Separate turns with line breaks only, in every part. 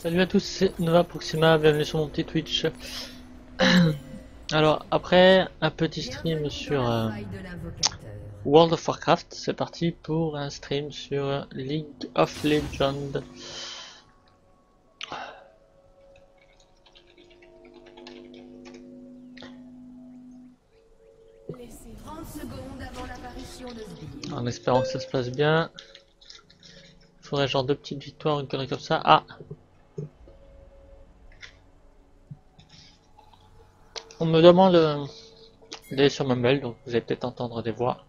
Salut à tous, c'est Nova Proxima, bienvenue sur mon petit Twitch. Alors, après un petit stream sur World of Warcraft, c'est parti pour un stream sur League of Legends. En espérant que ça se passe bien. Il faudrait genre 2 petites victoires, une connerie comme ça. Ah! On me demande d'aller sur ma mail, donc vous allez peut-être entendre des voix.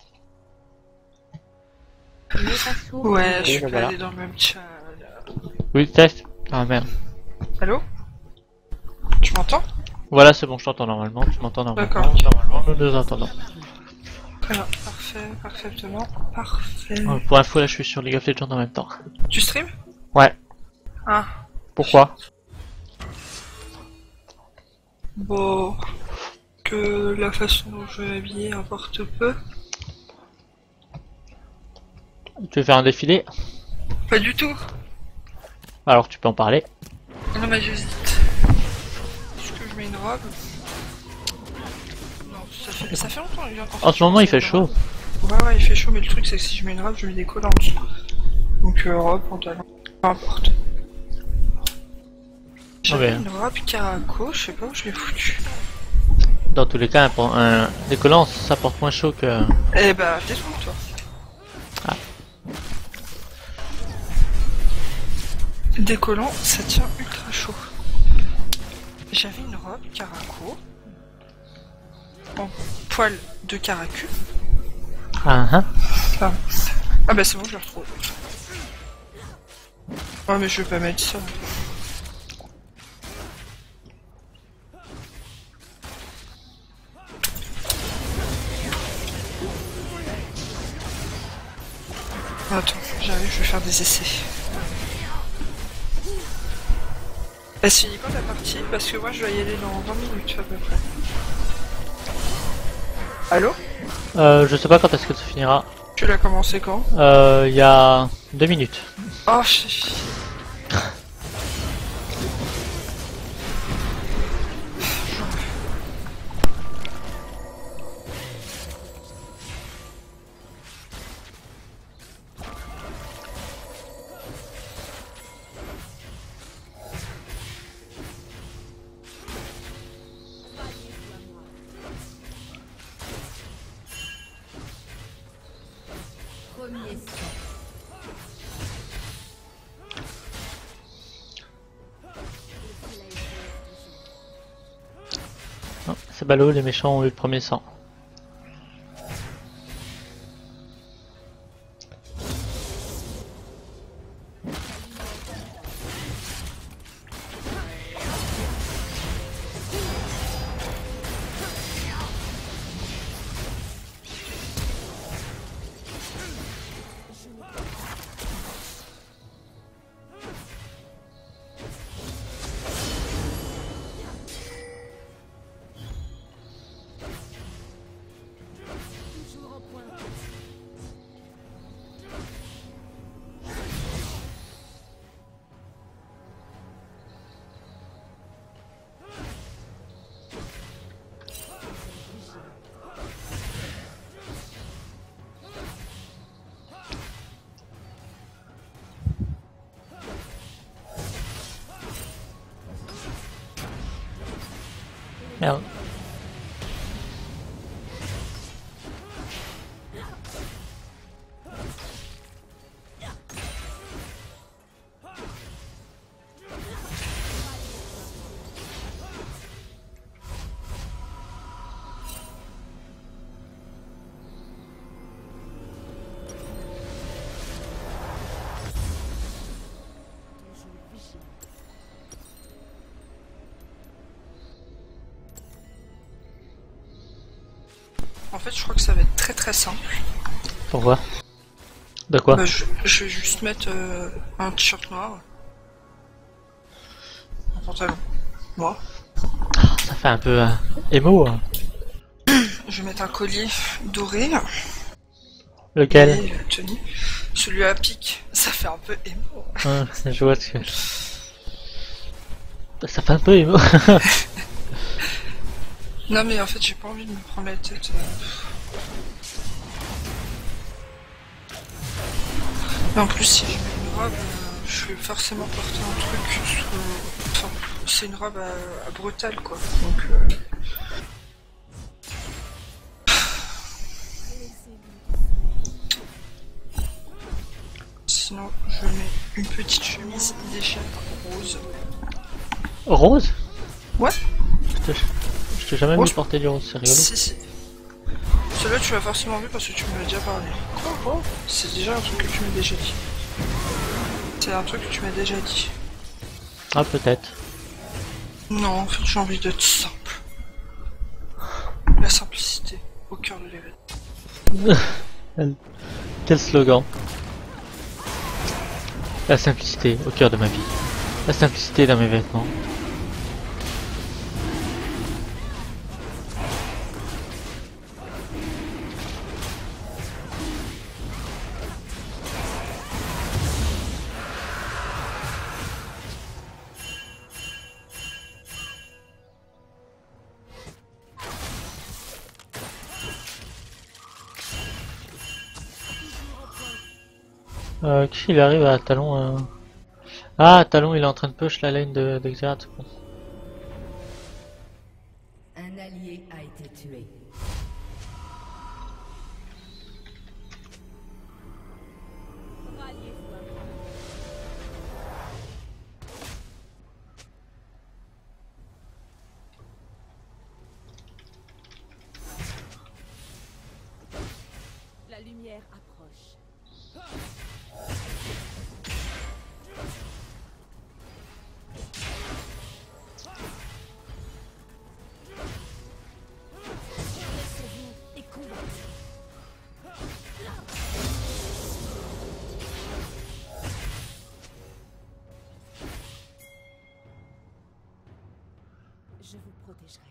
Ouais, je suis
voilà.
pas allé dans le même chat.
Oui, test. Ah merde.
Allô? Tu m'entends?
Voilà, c'est bon, je t'entends normalement. Tu m'entends normalement.
D'accord.
Normalement, nous nous entendons.
Très bien, parfait, parfaitement, parfait.
Pour info, là, je suis sur League of Legends en même temps.
Tu stream?
Ouais.
Ah.
Pourquoi?
Bon. Que la façon dont je vais habiller importe peu.
Tu veux faire un défilé?
Pas du tout.
Alors, tu peux en parler.
Non mais j'hésite. Est-ce que je mets une robe? Non, ça fait longtemps que j'ai encore.
En ce moment, il fait chaud.
Ouais, il fait chaud, mais le truc c'est que si je mets une robe, je mets des collants en dessous. Donc robe, pantalon, peu importe. J'avais une robe caraco, je sais pas où je l'ai foutu.
Dans tous les cas, un décollant, ça porte moins chaud que...
Eh bah, détrompe-toi.
Ah.
Décollant, ça tient ultra chaud. J'avais une robe caraco en poil de caracu.
Ah,
Ah bah c'est bon, je le retrouve. Oh mais je vais pas mettre ça. Attends, j'arrive, je vais faire des essais. Elle se finit quand la partie? Parce que moi je dois y aller dans 20 minutes à peu près. Allô?
je sais pas quand est-ce que ça finira.
Tu l'as commencé quand?
Il y a 2 minutes.
Oh,
Oh, c'est ballot, les méchants ont eu le premier sang. Merde.
En fait, je crois que ça va être très très simple.
Pourquoi? De quoi?
Bah, je vais juste mettre un t-shirt noir. Un pantalon noir.
Ça fait un peu émo. Hein.
Je vais mettre un collier doré.
Lequel?
Et tenue. Celui à pic, ça fait un peu émo.
Je vois ce que... Ça fait un peu émo.
Non mais en fait j'ai pas envie de me prendre la tête. Mais en plus si je mets une robe, je vais forcément porter un truc enfin, c'est une robe à bretelles quoi. Donc sinon je mets une petite chemise d'échelle rose.
Rose?
Ouais.
Je t'ai jamais
Rose.
vu porter du rose, c'est rigolo.
Si. Celui-là tu l'as forcément vu parce que tu me l'as déjà parlé. Quoi? C'est déjà un truc que tu m'as déjà dit. C'est un truc que tu m'as déjà dit.
Ah, peut-être.
Non, en fait j'ai envie d'être simple. La simplicité, au cœur de l'événement.
Quel slogan. La simplicité au cœur de ma vie. La simplicité dans mes vêtements. Qui il arrive à Talon Ah, Talon il est en train de push la lane de Xerath. Bon.
Un allié a été tué.
La lumière approche. Laissez-vous et combattez. Je vous protégerai.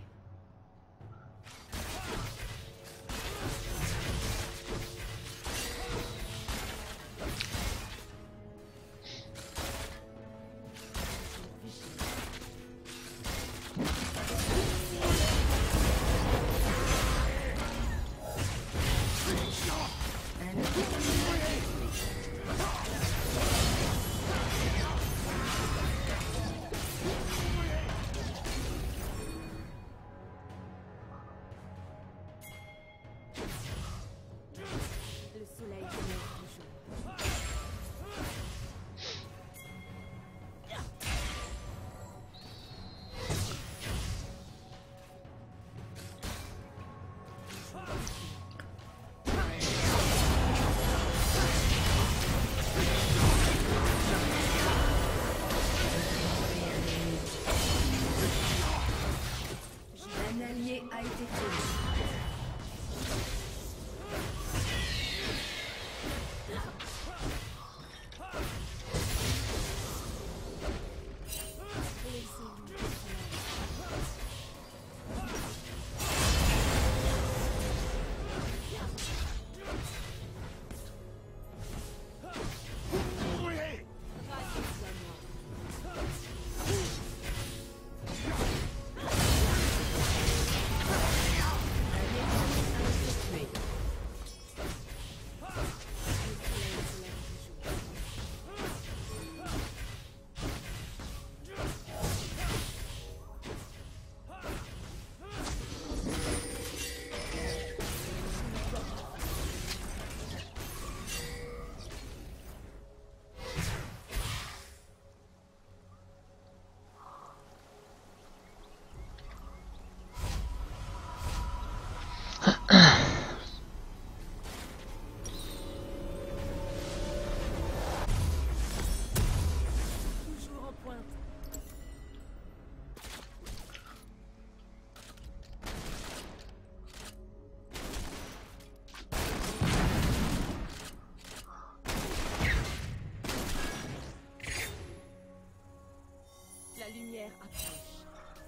Le soleil se lève toujours.
Un allié a été tué.
Toujours en pointe. La lumière approche.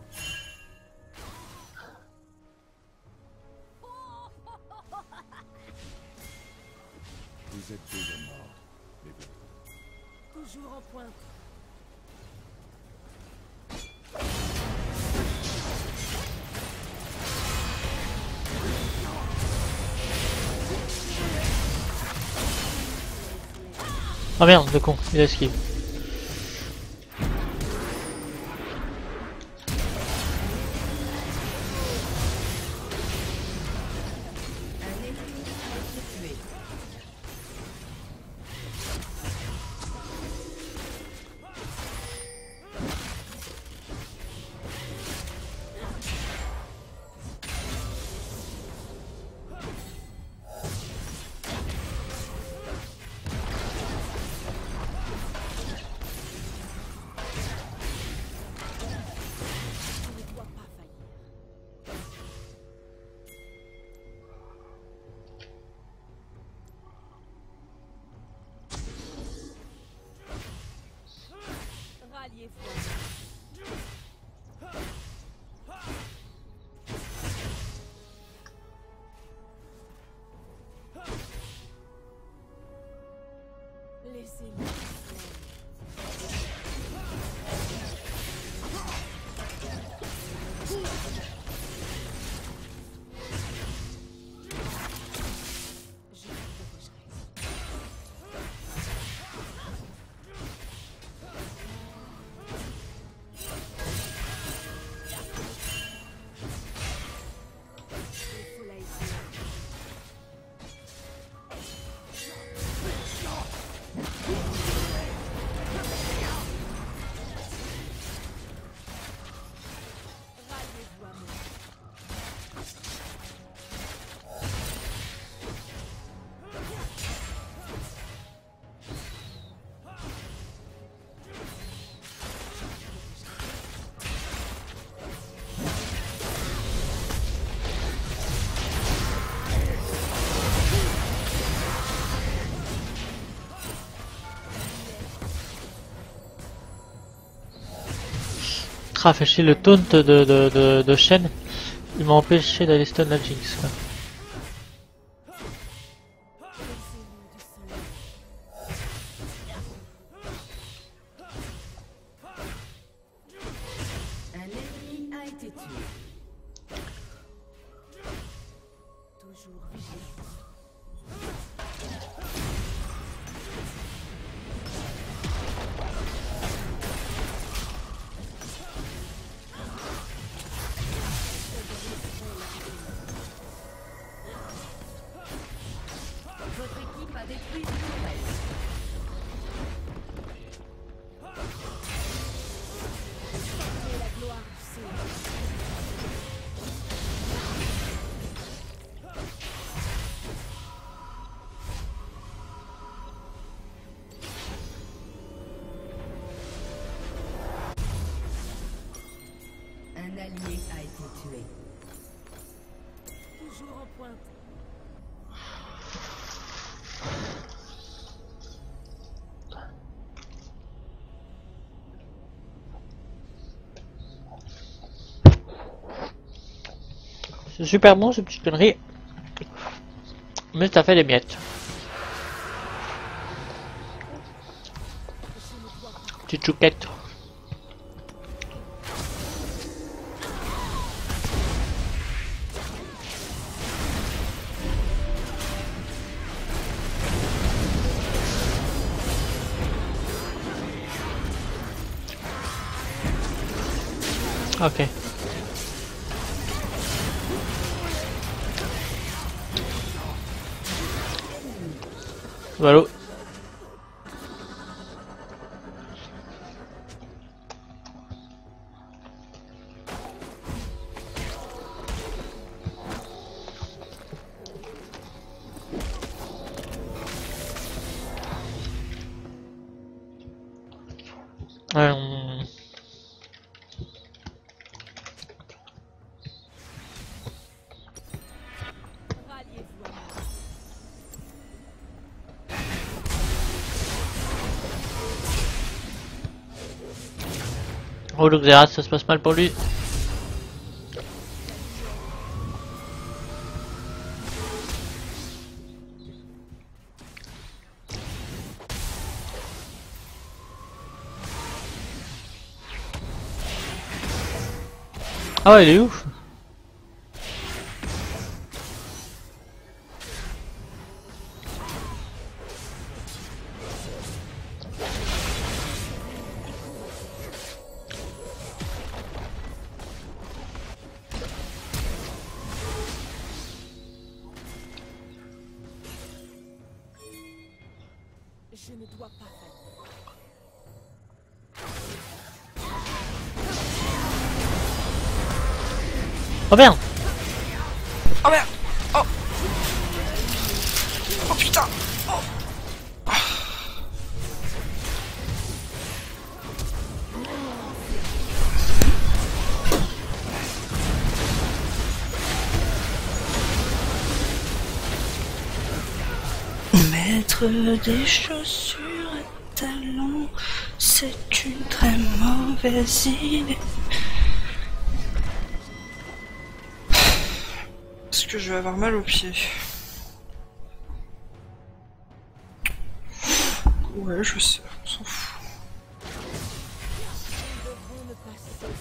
Vous êtes déjà mort, les vôtres.
Toujours en pointe.
Ah merde, le con, il a esquive.
Un ennemi a été tué.
Laissez-moi. Je vous protégerai. Il faut la essayer. Ralliez-vous à moi.
Ah, fait chier le taunt de Shen. Il m'a empêché d'aller stun la Jinx. Quoi.
Laissez-nous du soleil.
Un ennemi a été tué.
Toujours vigilant.
Votre équipe a détruit une tourelle.
Et la gloire du ciel.
Un allié a été tué.
Toujours en pointe.
C'est super bon ces petites conneries. Mais ça fait des miettes. Petite chouquette. Ok. Voilà.
Ralliez-vous à moi.
Oh, le Xerath, ça se passe mal pour lui. Ah ouais, il est ouf.
ne doit pas faillir.
Oh merde!
Oh merde! Oh! Oh putain! Oh! Mettre des chaussures à talons, c'est une très mauvaise idée. Est-ce que je vais avoir mal aux pieds? Ouais, je sais, on s'en fout.
Nous devons ne pas cesser.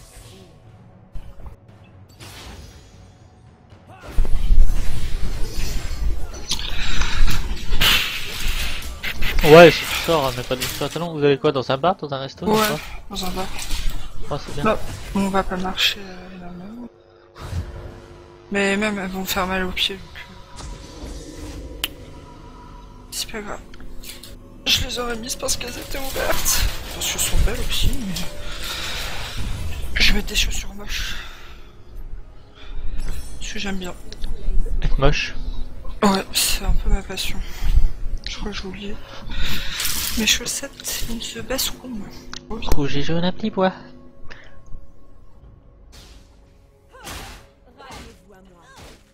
Ouais, si tu sors, mais pas de chaussures à talons. Vous avez quoi, dans un bar, dans un resto?
Ouais,
ou
dans un bar.
quoi? Oh, c'est bien.
Bah, on va pas marcher énormément. Mais même elles vont me faire mal aux pieds, donc... C'est pas grave. Je les aurais mises parce qu'elles étaient ouvertes. Parce qu'elles sont belles aussi, mais... Je vais mettre des chaussures moches. Parce que j'aime bien.
Être moche.
Ouais, c'est un peu ma passion. Je crois que j'ai oublié. Mes chaussettes, ils ne se baisseront. Oui.
Rouge et jaune à petits pois.
Ralliez-vous à moi.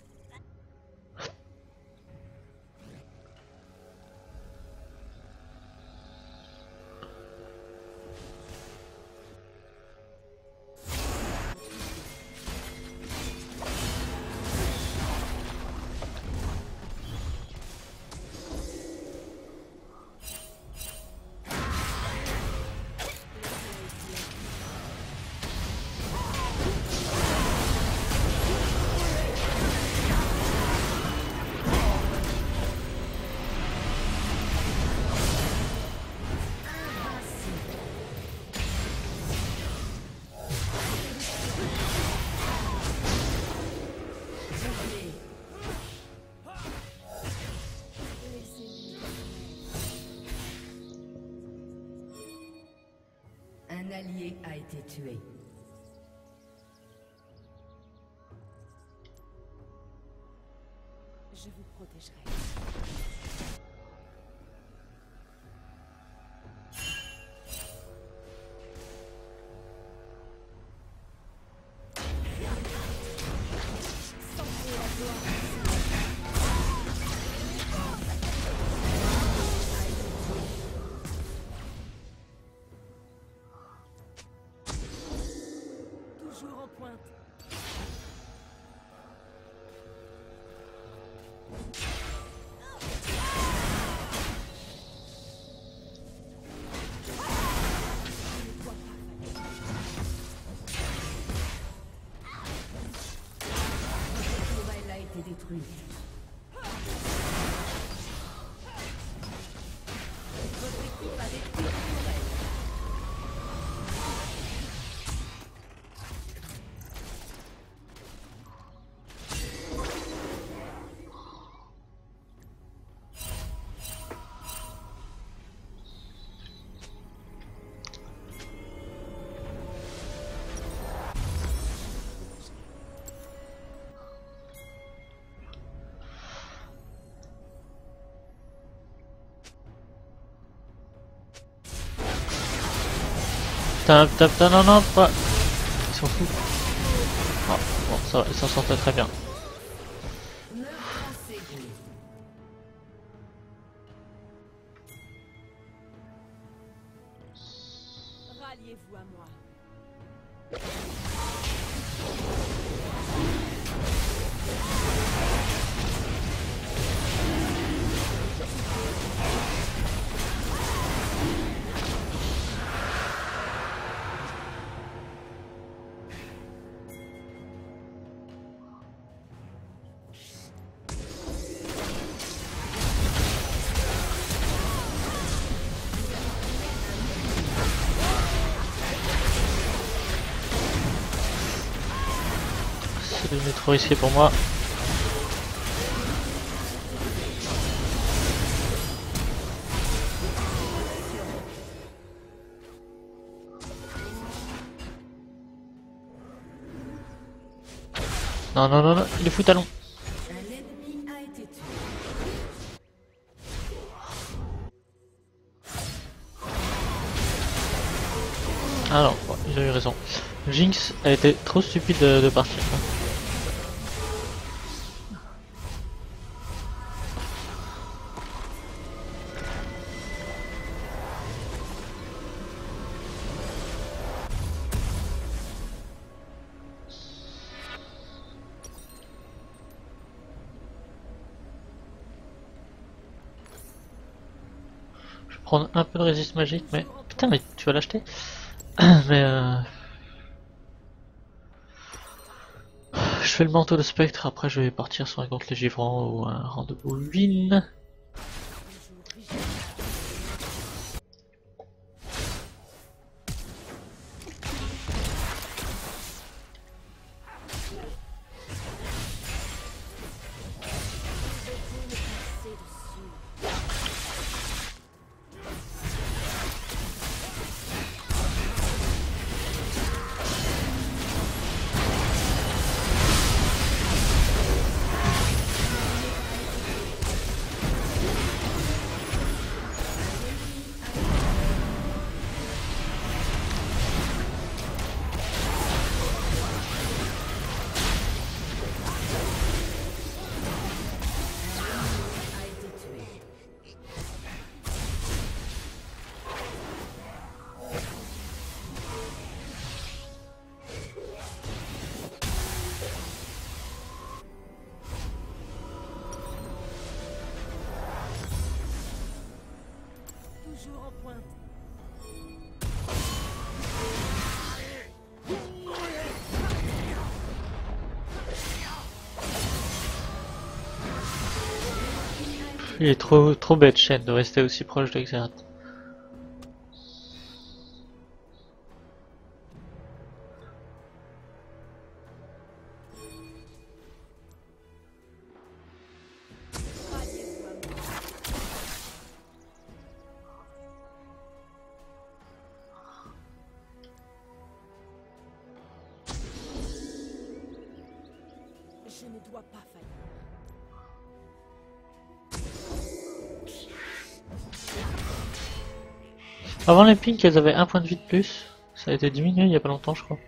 Un allié a été tué.
Je vous protégerai. Toujours en pointe.
La tourelle a été détruite. Votre équipe a détruit la tourelle.
Putain, non, non, pas. Ils s'en foutent. Oh, bon, ça va, ils s'en sortent très bien.
Ne pensez plus.
Ralliez-vous à moi.
C'est devenu trop risqué pour moi. Non, non, non, non, il est fou talon.
Un ennemi a été tué.
Ah non, ouais, j'ai eu raison. Jinx a été trop stupide de partir. Je vais prendre un peu de résiste magique, mais... Putain, mais tu vas l'acheter. Mais je fais le manteau de spectre, après je vais partir sur un contre les givrants ou un rendez-vous win.
Toujours en pointe.
Il est trop bête, Shen, de rester aussi proche de Xerath.
Je ne dois pas faillir.
Avant les pings, elles avaient un point de vie de plus. Ça a été diminué il y a pas longtemps, je crois.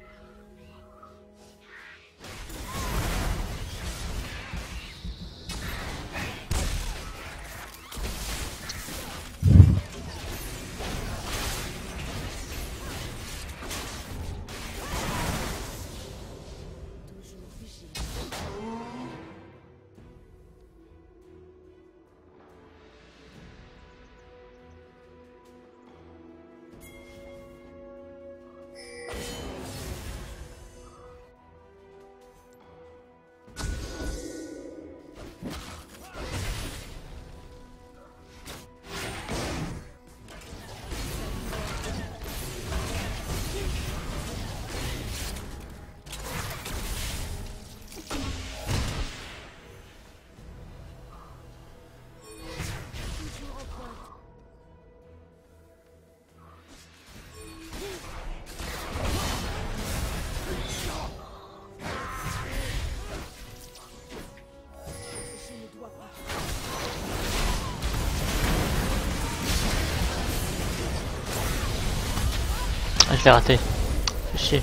Toujours vigilant. Toujours en pointe. Je ne dois pas.
Ah, je l'ai raté. Fais chier.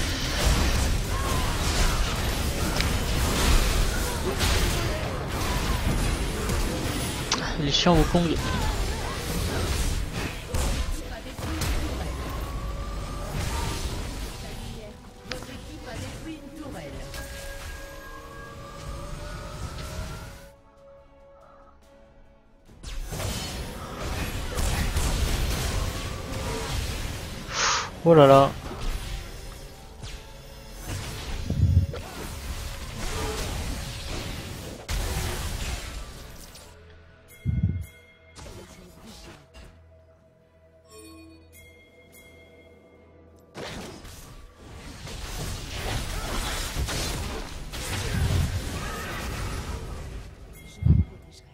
Il est chiant Wukong.
Votre équipe a détruit une tourelle.
Oh là là.
Je vous protégerai.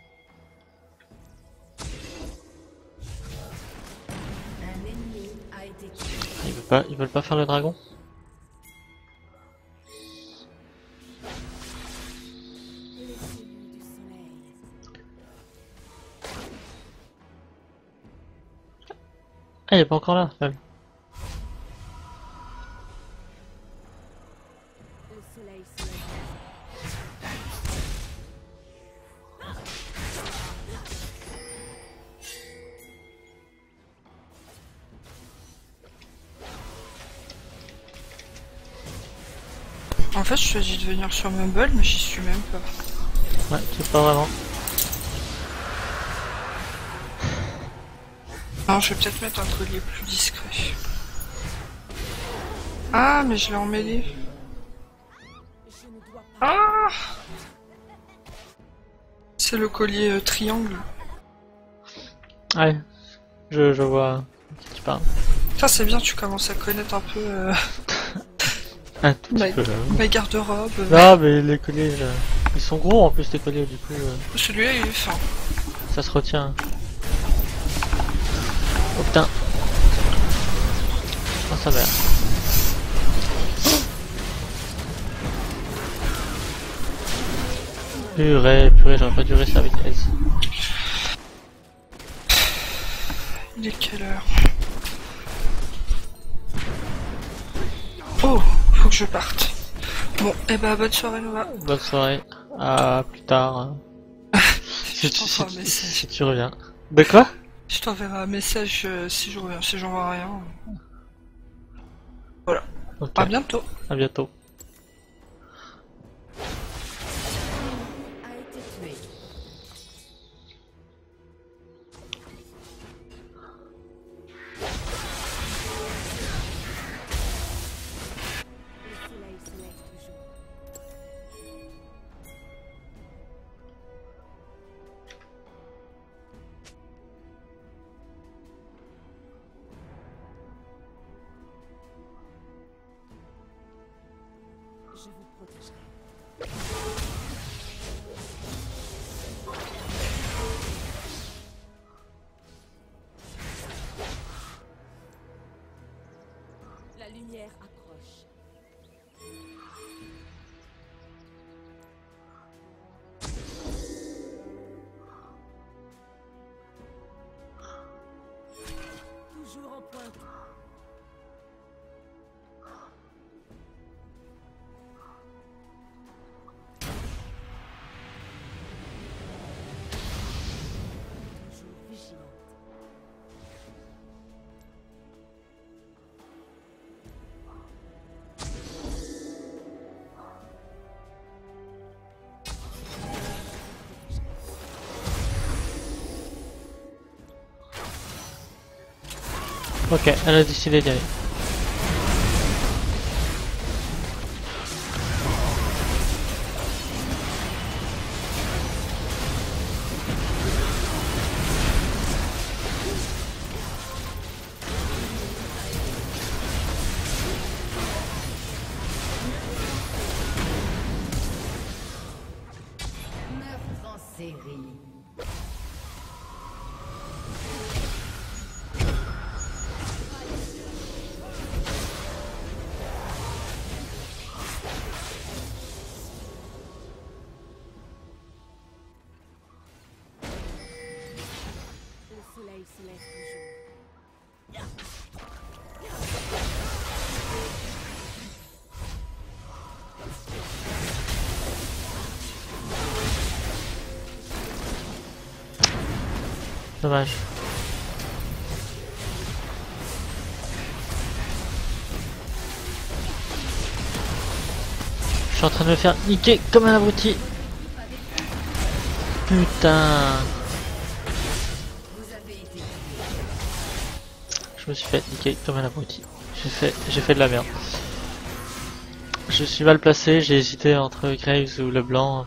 Un ennemi a été tué.
Ils veulent pas faire le dragon? Ah, il est pas encore là, même.
Le soleil se lève.
En fait, je choisis de venir sur Mumble, mais j'y suis même pas.
Ouais, tu sais pas vraiment.
Non, je vais peut-être mettre un collier plus discret. Ah, mais je l'ai emmêlé.
Je ne dois pas.
Ah, c'est le collier triangle.
Ouais, je vois de qui tu parles.
Ça, c'est bien, tu commences à connaître un peu
Un tout
ma,
petit peu, j'avoue.
ma garde-robe.
Non, mais les colliers, ils sont gros en plus, les colliers, du coup,
Celui-là, il est fin.
ça se retient. Oh putain. Oh, ça merde. Purée, j'aurais pas dû rester avec Ace.
Il est quelle heure? Oh, faut que je parte. Bon, et bah bonne soirée Nova.
Bonne soirée, à plus tard.
Je t'envoie un message.
Si tu reviens. De quoi?
Je t'enverrai un message si je reviens, si j'en vois rien. Voilà.
Ok,
À bientôt.
à bientôt.
A été tué.
Le soleil se lève toujours. Je vous protégerai. La lumière approche. Toujours en pointe. Toujours vigilante.
Ok, elle a décidé d'y aller.
Meurtre en série.
Le soleil se lève toujours.
Dommage. Je suis en train de me faire niquer comme un abruti. Putain.
Vous avez été
Je me suis fait niquer comme un abruti. J'ai fait de la merde. Je suis mal placé, j'ai hésité entre Graves ou Leblanc.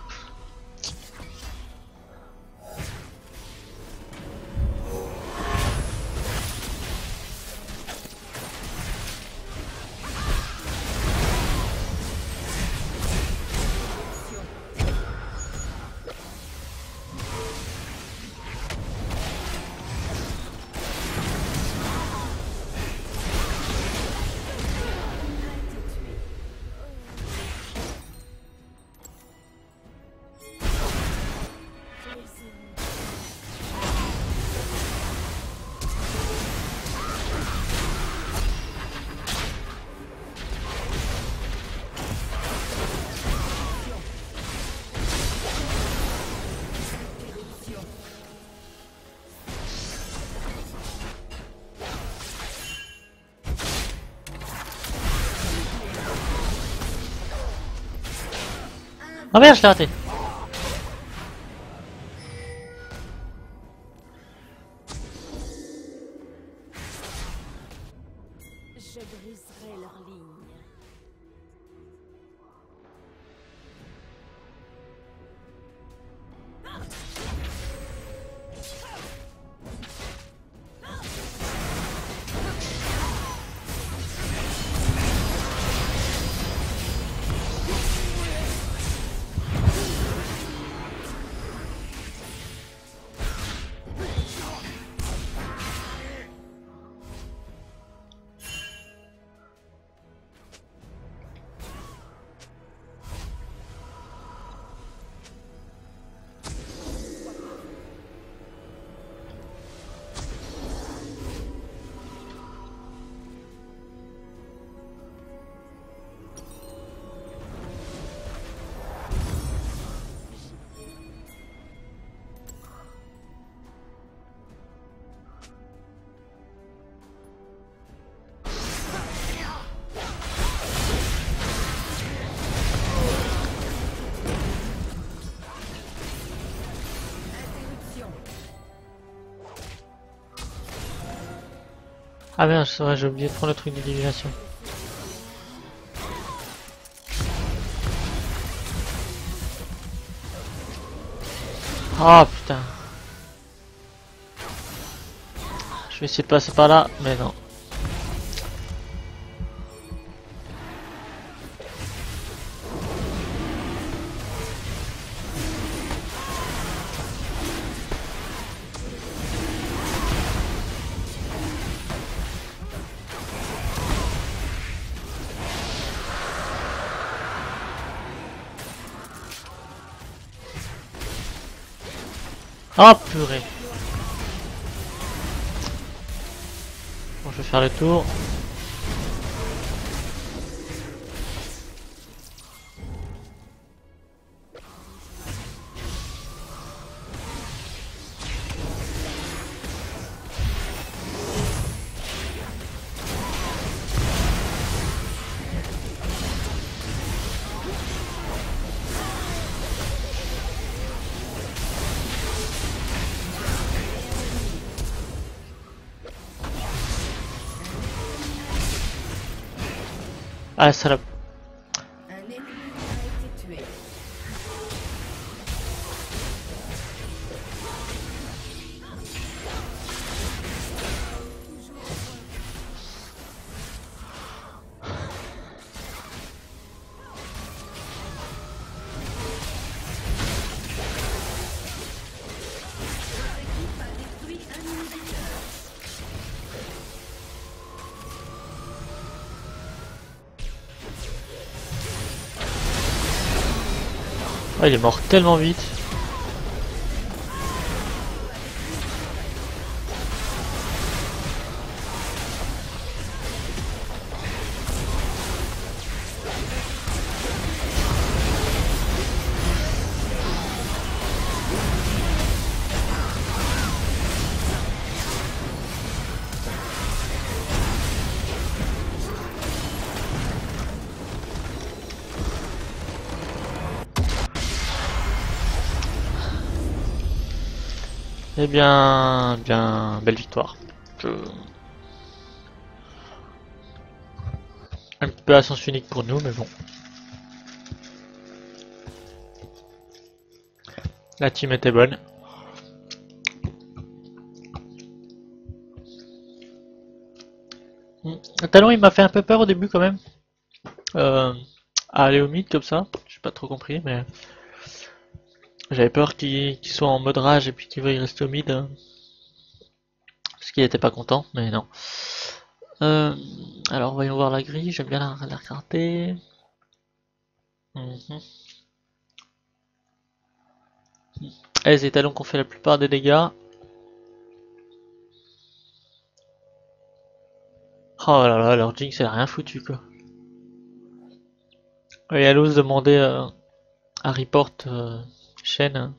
Ah merde, je l'ai raté.
Je briserai leur ligne.
Ah merde, c'est vrai, j'ai oublié de prendre le truc de divination. Ah putain. Je vais essayer de passer par là, mais non. Ah purée. Bon, je vais faire le tour. Ah salope.
Un ennemi a été tué.
Ah, il est mort tellement vite. Eh bien, belle victoire. Un petit peu à sens unique pour nous, mais bon. La team était bonne. Le talon, il m'a fait un peu peur au début quand même. À aller au mid comme ça, j'ai pas trop compris, mais j'avais peur qu'il soit en mode rage et puis qu'il veuille rester au mid. Parce qu'il était pas content, mais non. Alors voyons voir la grille, j'aime bien la regarder. Les étalons qui ont fait la plupart des dégâts. Oh là là, leur Jinx elle a rien foutu quoi. Et elle ose demander à report chaîne.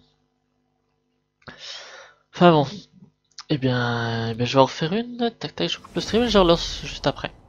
Enfin bon. Eh bien, je vais en refaire une. Tac tac, je coupe le stream et je relance juste après.